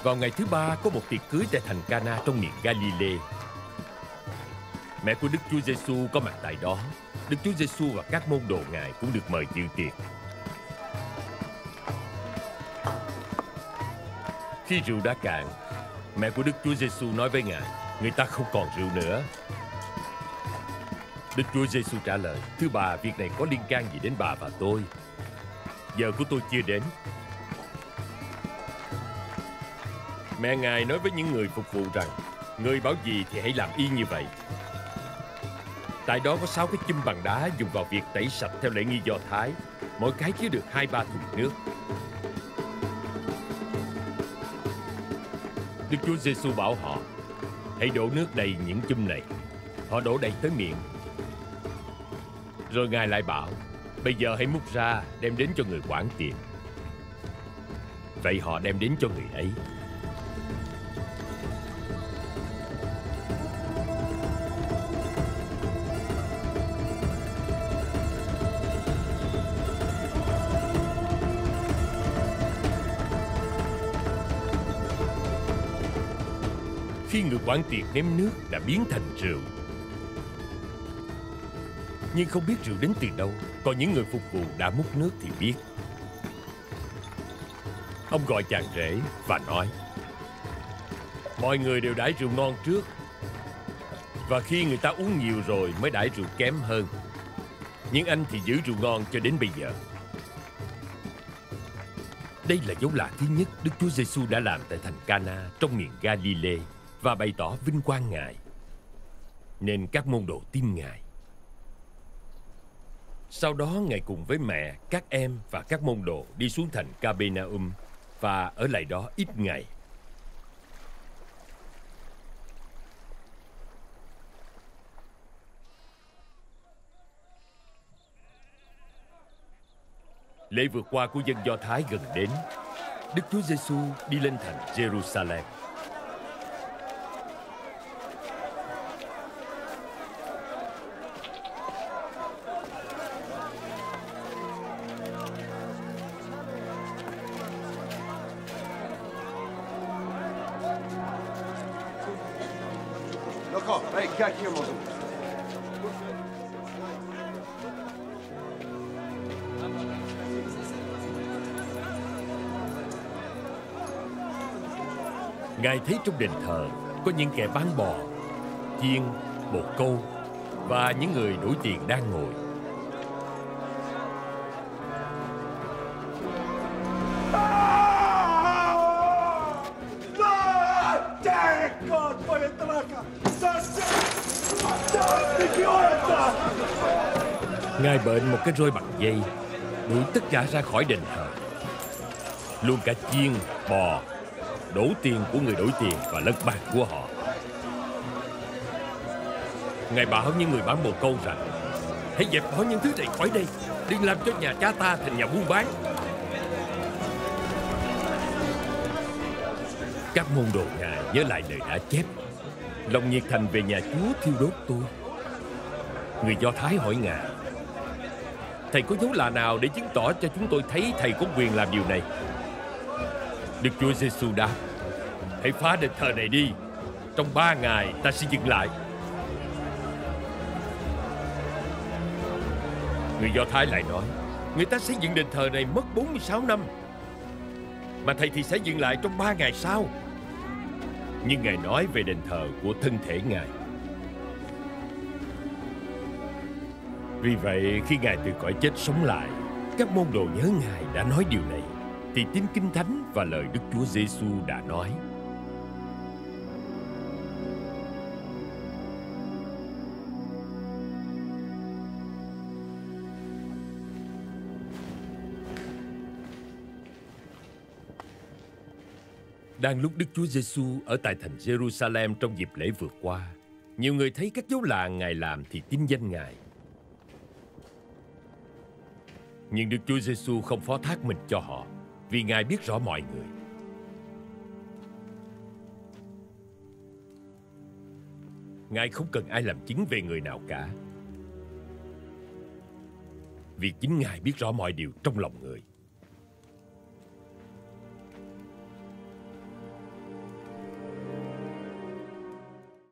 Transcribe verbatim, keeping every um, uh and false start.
Vào ngày thứ ba có một tiệc cưới tại thành Cana trong miền Galilee. Mẹ của Đức Chúa Giêsu có mặt tại đó. Đức Chúa Giêsu và các môn đồ Ngài cũng được mời dự tiệc. Khi rượu đã cạn, mẹ của Đức Chúa Giêsu nói với Ngài: người ta không còn rượu nữa. Đức Chúa Giêsu trả lời: thưa bà, việc này có liên can gì đến bà và tôi? Giờ của tôi chưa đến. Mẹ Ngài nói với những người phục vụ rằng: người bảo gì thì hãy làm y như vậy. Tại đó có sáu cái chum bằng đá dùng vào việc tẩy sạch theo lễ nghi Do Thái. Mỗi cái chứa được hai ba thùng nước. Đức Chúa Giêsu bảo họ: hãy đổ nước đầy những chum này. Họ đổ đầy tới miệng. Rồi Ngài lại bảo: bây giờ hãy múc ra, đem đến cho người quản tiệm. Vậy họ đem đến cho người ấy. Khi người quản tiệc nếm nước đã biến thành rượu. Nhưng không biết rượu đến từ đâu. Còn những người phục vụ đã múc nước thì biết. Ông gọi chàng rể và nói: mọi người đều đãi rượu ngon trước, và khi người ta uống nhiều rồi mới đãi rượu kém hơn. Nhưng anh thì giữ rượu ngon cho đến bây giờ. Đây là dấu lạ thứ nhất Đức Chúa Giêsu đã làm tại thành Cana trong miền Galilee và bày tỏ vinh quang Ngài, nên các môn đồ tin Ngài. Sau đó Ngài cùng với mẹ, các em và các môn đồ đi xuống thành Capernaum và ở lại đó ít ngày. Lễ vượt qua của dân Do Thái gần đến. Đức Chúa Giêsu đi lên thành Jerusalem. Hey, gel here, oğlum. Ngài thấy trong đền thờ có những kẻ bán bò, chiên, bồ câu và những người đổi tiền đang ngồi. Ngài bệnh một cái roi bằng dây, đuổi tất cả ra khỏi đền thờ, luôn cả chiên, bò, đổ tiền của người đổi tiền và lật bàn của họ. Ngài bảo những người bán bồ câu rằng: hãy dẹp bỏ những thứ này khỏi đây, đừng làm cho nhà cha ta thành nhà buôn bán. Các môn đồ Ngài nhớ lại lời đã chép: lòng nhiệt thành về nhà Chúa thiêu đốt tôi. Người Do Thái hỏi Ngài: thầy có dấu lạ nào để chứng tỏ cho chúng tôi thấy thầy có quyền làm điều này? Đức Chúa Giêsu đáp: hãy phá đền thờ này đi, trong ba ngày ta sẽ dựng lại. Người Do Thái lại nói: người ta sẽ dựng đền thờ này mất bốn mươi sáu năm, mà thầy thì sẽ dựng lại trong ba ngày sau. Nhưng Ngài nói về đền thờ của thân thể Ngài. Vì vậy, khi Ngài từ cõi chết sống lại, các môn đồ nhớ Ngài đã nói điều này, thì tin Kinh Thánh và lời Đức Chúa Giêsu đã nói. Đang lúc Đức Chúa Giêsu ở tại thành Jerusalem trong dịp lễ vượt qua, nhiều người thấy các dấu lạ Ngài làm thì tin danh Ngài. Nhưng Đức Chúa Giêsu không phó thác mình cho họ, vì Ngài biết rõ mọi người. Ngài không cần ai làm chứng về người nào cả, vì chính Ngài biết rõ mọi điều trong lòng người.